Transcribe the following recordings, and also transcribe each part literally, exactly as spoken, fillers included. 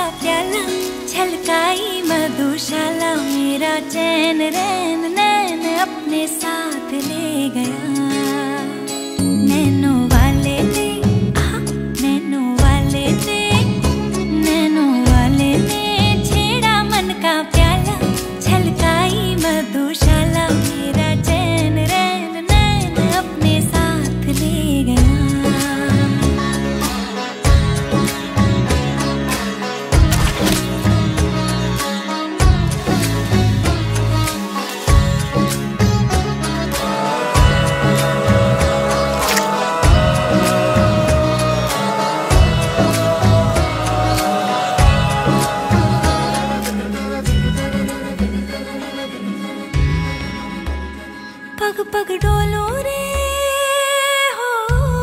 प्याला, छलकाई मधुशाला, मेरा चैन रैन नैन अपने साथ ले गया। नैनो वाले ने आहा, नैनो वाले ने, नैनो वाले ने छेड़ा मन का प्याला, छलकाई मधुशाला, मेरा चैन रैन नैन अपने साथ ले गया। पग पग डोलो रे हो,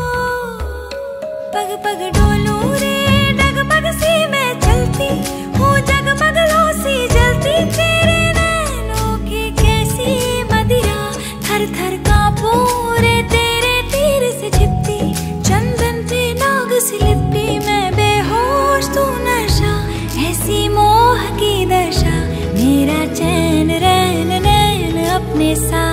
पग पग डोलो रे, डगमग सी मैं चलती हूँ, जगमग लो सी जलती, तेरे नैनों की कैसी मदिरा, थर थर कांपू रे तेरे तीर से छिपती, चंदन पे नाग सी लिपटी, मैं बेहोश तू नशा, ऐसी मोह की दशा, मेरा चैन रैन नैन अपने साथ